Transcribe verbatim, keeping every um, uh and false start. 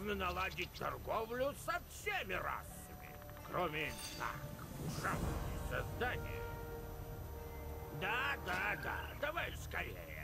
нужно наладить торговлю со всеми расами, кроме так, ужасные создания. Да, да, да, давай скорее.